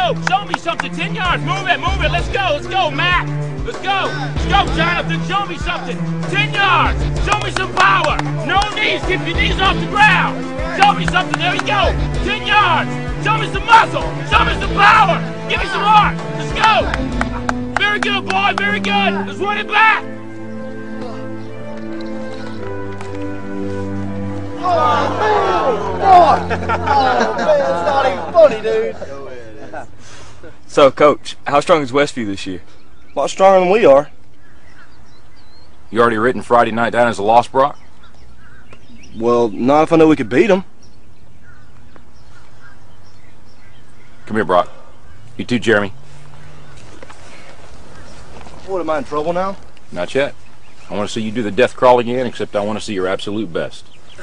go. Show me something. 10 yards. Move it. Let's go, Matt. Let's go, Jonathan. Show me something. 10 yards. Show me some power. No knees. Keep your knees off the ground. Show me something. There you go. 10 yards. Show me some muscle. Show me some power. Give me some heart. Let's go. Very good, boy. Very good. Let's run it back. Oh, man, it's not even funny, dude. So, Coach, how strong is Westview this year? A lot stronger than we are. You already written Friday night down as a loss, Brock? Well, not if I know we could beat them. Come here, Brock. You too, Jeremy. What, am I in trouble now? Not yet. I want to see you do the death crawl again, except I want to see your absolute best.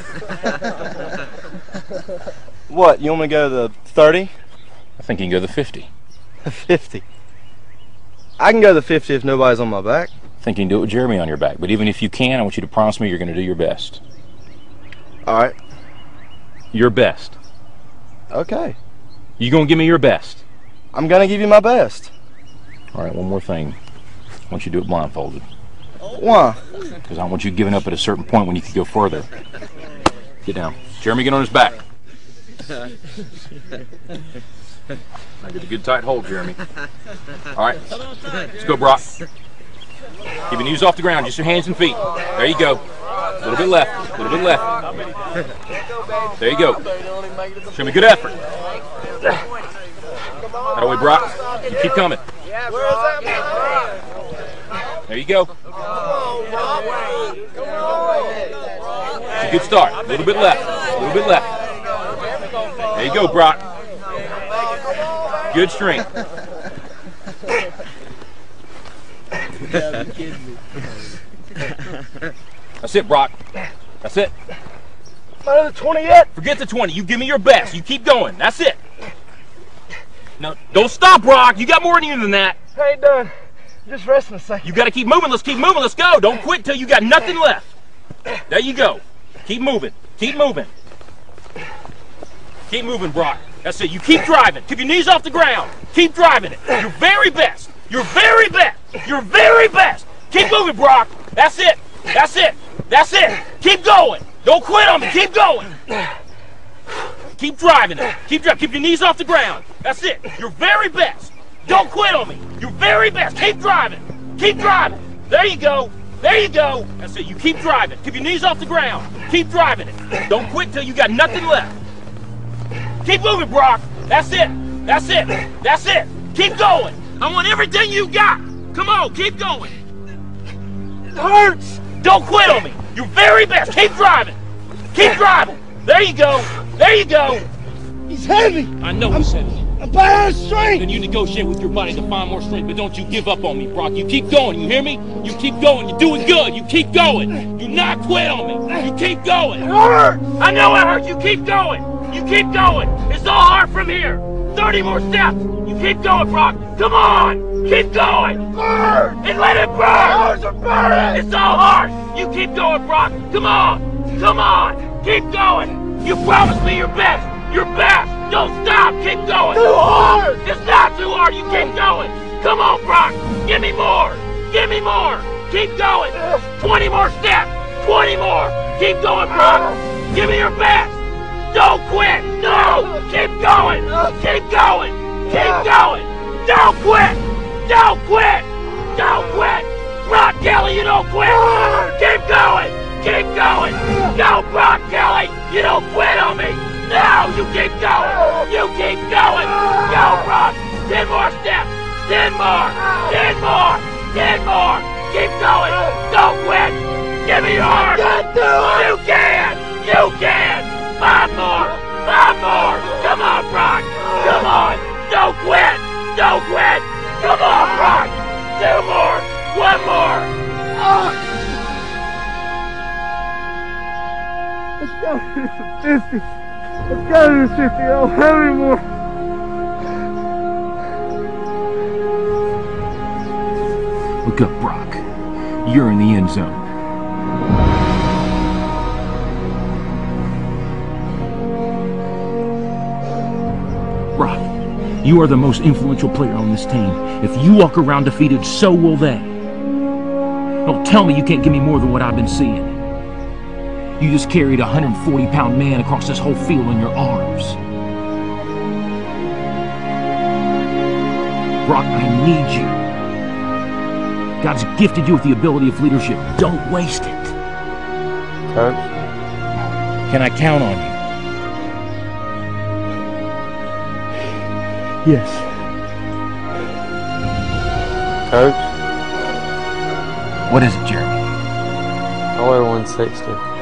What, you want me to go to the 30? I think you can go the 50. 50. I can go to the 50 if nobody's on my back. I think you can do it with Jeremy on your back. But even if you can, I want you to promise me you're going to do your best. All right. Your best. Okay. You going to give me your best? I'm going to give you my best. All right, one more thing. I want you to do it blindfolded. Why? Because I want you giving up at a certain point when you could go further. Get down. Jeremy, get on his back. I get a good tight hold, Jeremy. All right, let's go, Brock. Keep your knees off the ground, just your hands and feet. There you go. A little bit left, a little bit left. There you go. Show me good effort. That way, Brock. You keep coming. There you go. It's a good start. A little bit left. A little bit left. There you go, Brock. Good strength. That's it, Brock. That's it. Not at the 20 yet. Forget the 20. You give me your best. You keep going. That's it. No, don't stop, Brock. You got more in you than that. I ain't done. Just resting a second. You got to keep moving. Let's keep moving. Let's go. Don't quit till you got nothing left. There you go. Keep moving. Keep moving. Keep moving, Brock. That's it. You keep driving. Keep your knees off the ground. Keep driving it. Your very best. Your very best. Your very best. Keep moving, Brock. That's it. That's it. That's it. Keep going. Don't quit on me. Keep going. Keep driving it. Keep driving. Keep your knees off the ground. That's it. Your very best. Don't quit on me. Your very best. Keep driving. Keep driving. There you go. There you go. That's it. You keep driving. Keep your knees off the ground. Keep driving it. Don't quit till you got nothing left. Keep moving, Brock. That's it. That's it. That's it. Keep going. I want everything you got. Come on. Keep going. It hurts. Don't quit on me. Your very best. Keep driving. Keep driving. There you go. There you go. He's heavy. I know he's heavy. I'm bad strength. Then you negotiate with your body to find more strength, but don't you give up on me, Brock. You keep going, you hear me? You keep going, you're doing good, you keep going. You not quit on me, you keep going. It hurts. I know it hurts, you keep going. You keep going. It's all hard from here. 30 more steps. You keep going, Brock. Come on, keep going. Burn. And let it burn. Ours are burning. It's all hard. You keep going, Brock. Come on, come on, keep going. You promised me your best. Your best! Don't stop! Keep going! Too hard! It's not too hard! You keep going! Come on, Brock! Give me more! Give me more! Keep going! 20 more steps! 20 more! Keep going, Brock! Give me your best! Don't quit! No! Keep going! Keep going! Keep going! Don't quit! Don't quit! Don't quit! Brock Kelly, you don't quit! Keep going! Keep going! No, Brock Kelly! You don't quit on me! No, you keep going! You keep going! Go, Brock! 10 more steps! 10 more! 10 more! 10 more! Keep going! Don't quit! Give me your heart! You can! You can! 5 more! 5 more! Come on, Brock! Come on! Don't quit! Don't quit! Come on, Brock! 2 more! 1 more! Let's go to the 50. Let's go to the 50. I don't have any more. Look up, Brock. You're in the end zone. Brock, You are the most influential player on this team. If you walk around defeated, so will they. Don't tell me you can't give me more than what I've been seeing. You just carried a 140-pound man across this whole field in your arms. Brock, I need you. God's gifted you with the ability of leadership. Don't waste it. Coach? Can I count on you? Yes. Coach? What is it, Jeremy? I weigh 160.